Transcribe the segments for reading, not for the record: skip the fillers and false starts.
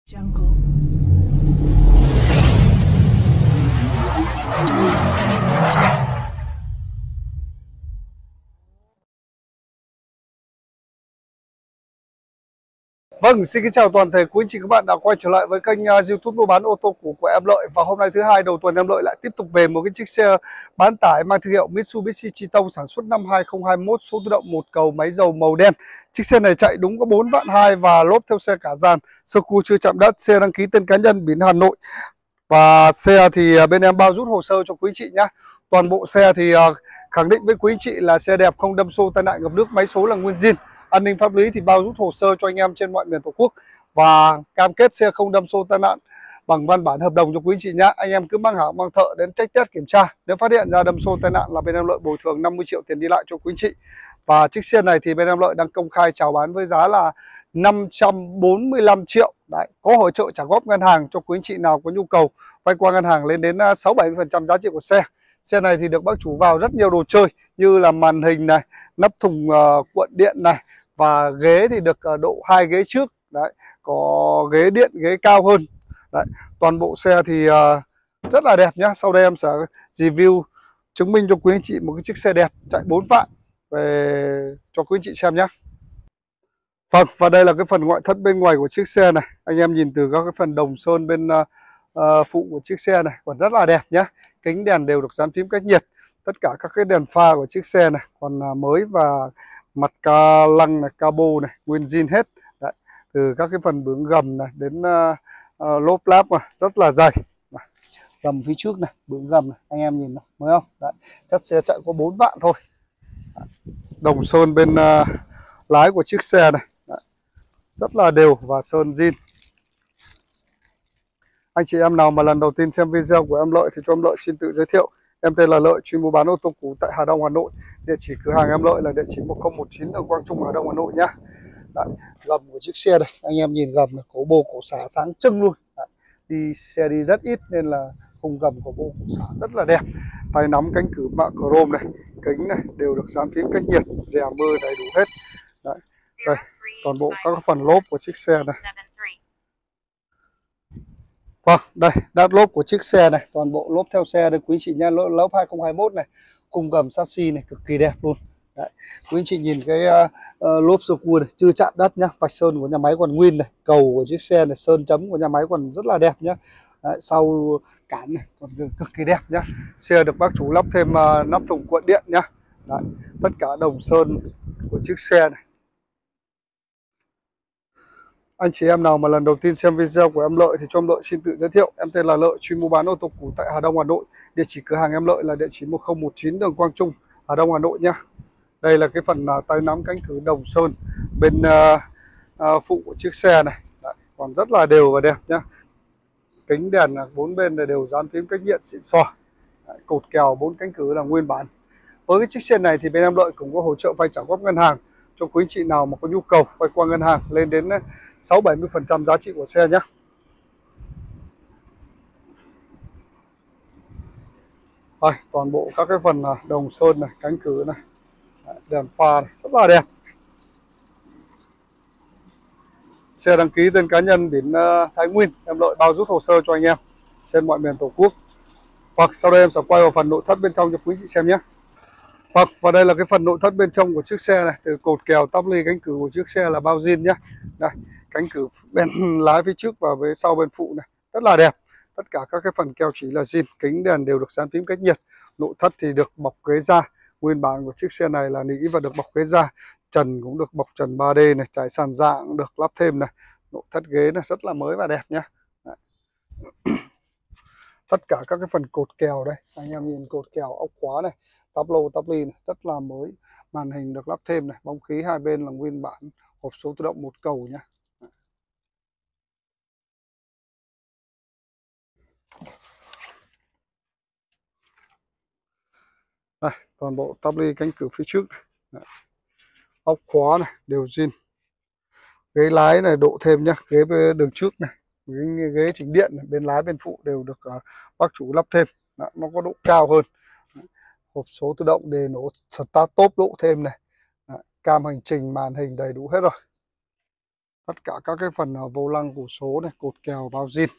Jungle. Vâng, xin kính chào toàn thể quý anh chị các bạn đã quay trở lại với kênh YouTube mua bán ô tô cũ của em Lợi. Và hôm nay thứ hai đầu tuần em Lợi lại tiếp tục về một cái chiếc xe bán tải mang thương hiệu Mitsubishi Triton sản xuất năm 2021, số tự động một cầu, máy dầu màu đen. Chiếc xe này chạy đúng có 4 vạn 2 và lốp theo xe cả dàn, sơ cua chưa chạm đất, xe đăng ký tên cá nhân, biển Hà Nội. Và xe thì bên em bao rút hồ sơ cho quý chị nhá. Toàn bộ xe thì khẳng định với quý chị là xe đẹp, không đâm xô tai nạn ngập nước, máy số là nguyên zin. An ninh pháp lý thì bao rút hồ sơ cho anh em trên mọi miền Tổ quốc và cam kết xe không đâm xô tai nạn bằng văn bản hợp đồng cho quý chị nhá. Anh em cứ mang hãng mang thợ đến check test kiểm tra, nếu phát hiện ra đâm xô tai nạn là bên em Lợi bồi thường 50 triệu tiền đi lại cho quý chị. Và chiếc xe này thì bên em Lợi đang công khai chào bán với giá là 545 triệu. Đấy, có hỗ trợ trả góp ngân hàng cho quý anh chị nào có nhu cầu vay qua ngân hàng lên đến 60-70% giá trị của xe. Xe này thì được bác chủ vào rất nhiều đồ chơi như là màn hình này, nắp thùng cuộn điện này, và ghế thì được độ 2 ghế trước. Đấy, có ghế điện, ghế cao hơn. Đấy, toàn bộ xe thì rất là đẹp nhá. Sau đây em sẽ review chứng minh cho quý anh chị một cái chiếc xe đẹp chạy 4 vạn về cho quý anh chị xem nhé. Vâng, và đây là cái phần ngoại thất bên ngoài của chiếc xe này. Anh em nhìn từ các cái phần đồng sơn bên phụ của chiếc xe này còn rất là đẹp nhé. Kính đèn đều được dán phím cách nhiệt. Tất cả các cái đèn pha của chiếc xe này còn mới, và mặt ca lăng này, cabo này nguyên zin hết. Đấy, từ các cái phần bướm gầm này đến lốp láp này rất là dày. Này, gầm phía trước này, bướm gầm này, anh em nhìn này, mới không? Đấy, chất xe chạy có 4 vạn thôi. Đấy, đồng sơn bên lái của chiếc xe này. Đấy, rất là đều và sơn zin. Anh chị em nào mà lần đầu tiên xem video của em Lợi thì cho em Lợi xin tự giới thiệu. Em tên là Lợi, chuyên mua bán ô tô cũ tại Hà Đông, Hà Nội. Địa chỉ cửa hàng em Lợi là địa chỉ 1019 đường Quang Trung, Hà Đông, Hà Nội nhá. Đấy, gầm của chiếc xe đây, anh em nhìn gầm này, cổ bô cổ xả sáng trưng luôn. Đấy, xe đi rất ít nên là khung gầm của bô cổ xả rất là đẹp. Tay nắm cánh cửa mạ chrome này, kính này đều được dán phím cách nhiệt, rè mưa đầy đủ hết. Đấy, đây, toàn bộ các phần lốp của chiếc xe này. Vâng, đây, đát lốp của chiếc xe này, toàn bộ lốp theo xe đây quý chị nha, lốp 2021 này, khung gầm chassis này cực kỳ đẹp luôn. Đấy, quý anh chị nhìn cái lốp sơ cua này, chưa chạm đất nhá, vạch sơn của nhà máy còn nguyên này, cầu của chiếc xe này, sơn chấm của nhà máy còn rất là đẹp nhá. Đấy, sau cản này còn cực kỳ đẹp nhá. Xe được bác chủ lắp thêm nắp thùng cuộn điện nhá. Đấy, tất cả đồng sơn của chiếc xe này. Anh chị em nào mà lần đầu tiên xem video của em Lợi thì cho em Lợi xin tự giới thiệu. Em tên là Lợi, chuyên mua bán ô tô cũ tại Hà Đông, Hà Nội. Địa chỉ cửa hàng em Lợi là địa chỉ 1019 đường Quang Trung, Hà Đông, Hà Nội nhá. Đây là cái phần tay nắm cánh cửa đồng sơn bên phụ của chiếc xe này. Đấy, còn rất là đều và đẹp nhá. Kính đèn bốn bên này đều dán phím cách nhiệt xịn sò. Cột kèo 4 cánh cửa là nguyên bản. Với cái chiếc xe này thì bên em Lợi cũng có hỗ trợ vay trả góp ngân hàng cho quý chị nào mà có nhu cầu vay qua ngân hàng lên đến 60-70% giá trị của xe nhé. Đây, toàn bộ các cái phần đồng sơn này, cánh cửa này, đèn pha này, rất là đẹp. Xe đăng ký tên cá nhân, biển Thái Nguyên, em Lợi bao rút hồ sơ cho anh em trên mọi miền Tổ quốc. Hoặc sau đây em sẽ quay vào phần nội thất bên trong cho quý chị xem nhé. Và đây là cái phần nội thất bên trong của chiếc xe này, từ cột kèo, tắp ly, cánh cửa của chiếc xe là bao zin nhá. Đây, cánh cửa bên lái phía trước và phía sau bên phụ này rất là đẹp. Tất cả các cái phần keo chỉ là zin, kính đèn đều được dán phím cách nhiệt. Nội thất thì được bọc ghế da, nguyên bản của chiếc xe này là nỉ và được bọc ghế da. Trần cũng được bọc trần 3D này, trải sàn dạng cũng được lắp thêm này. Nội thất ghế này rất là mới và đẹp nhá. Đấy. Tất cả các cái phần cột kèo đây, anh em nhìn cột kèo, ốc khóa này, tắp lô, tắp ly này, rất là mới. Màn hình được lắp thêm này, bóng khí hai bên là nguyên bản, hộp số tự động một cầu nhá. Đây, toàn bộ tắp ly, cánh cửa phía trước này. Ốc khóa này đều zin. Ghế lái này độ thêm nhá, ghế đường trước này, ghế chỉnh điện này, bên lái bên phụ đều được bác chủ lắp thêm. Đó, nó có độ cao hơn. Hộp số tự động để nổ start top độ thêm này. Đó, cam hành trình, màn hình đầy đủ hết rồi. Tất cả các cái phần vô lăng củ số này, cột kèo bao zin.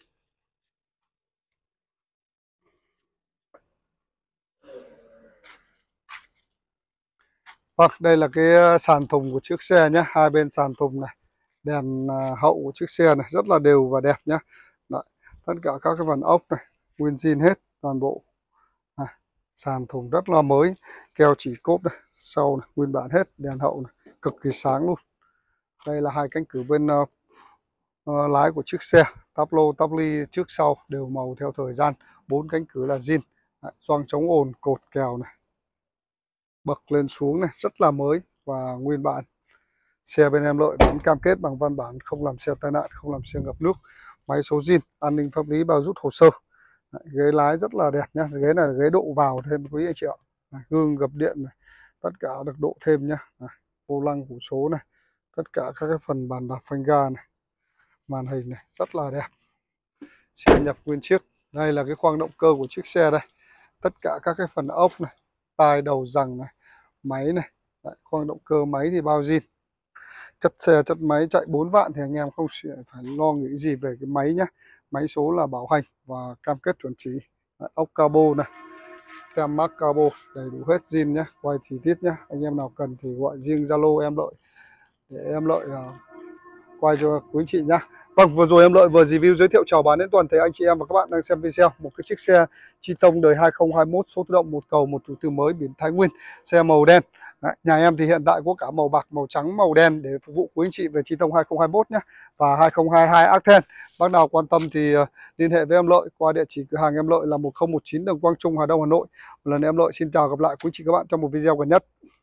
Vâng, đây là cái sàn thùng của chiếc xe nhé. Hai bên sàn thùng này, đèn hậu của chiếc xe này rất là đều và đẹp nhé. Đấy, tất cả các cái phần ốc này nguyên zin hết toàn bộ. Này, sàn thùng rất là mới, keo chỉ cốp này, sau này nguyên bản hết, đèn hậu này cực kỳ sáng luôn. Đây là hai cánh cửa bên lái của chiếc xe, táp lô táp ly trước sau đều màu theo thời gian, 4 cánh cửa là zin. Gioăng chống ồn, cột kèo này, bậc lên xuống này rất là mới và nguyên bản. Xe bên em Lợi bán cam kết bằng văn bản không làm xe tai nạn, không làm xe ngập nước, máy số zin, an ninh pháp lý bao rút hồ sơ. Ghế lái rất là đẹp nhá, ghế này là ghế độ vào thêm quý anh chị ạ. Gương gập điện này, tất cả được độ thêm nhá. Vô lăng củ số này, tất cả các cái phần bàn đạp phanh ga này, màn hình này rất là đẹp. Xe nhập nguyên chiếc. Đây là cái khoang động cơ của chiếc xe đây, tất cả các cái phần ốc này, tai đầu rằng này, máy này. Đấy, khoang động cơ máy thì bao zin. Chất xe chất máy chạy 4 vạn thì anh em không phải lo nghĩ gì về cái máy nhá. Máy số là bảo hành và cam kết chuẩn chỉ. Đấy, ốc cabo này, tem mác cabo đầy đủ hết zin nhá, quay chi tiết nhá. Anh em nào cần thì gọi riêng Zalo em Lợi để em Lợi quay cho quý anh chị nhá. Vâng, vừa rồi em Lợi vừa review giới thiệu chào bán đến toàn thể anh chị em và các bạn đang xem video một cái chiếc xe Triton đời 2021, số tự động một cầu, một chủ từ mới, biển Thái Nguyên, xe màu đen. Đấy, nhà em thì hiện tại có cả màu bạc, màu trắng, màu đen để phục vụ quý anh chị về Triton 2021 nhé, và 2022 Accent. Bác nào quan tâm thì liên hệ với em Lợi qua địa chỉ cửa hàng em Lợi là 1019 đường Quang Trung, Hà Đông, Hà Nội. Một lần em Lợi xin chào, gặp lại quý anh chị các bạn trong một video gần nhất.